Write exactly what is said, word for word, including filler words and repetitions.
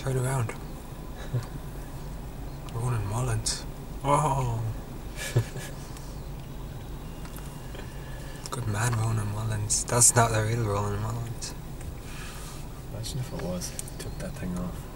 Turn around. Ronán Mullins. Oh. Good man, Ronán Mullins. That's not the real Ronán Mullins. Imagine if it was. Took that thing off.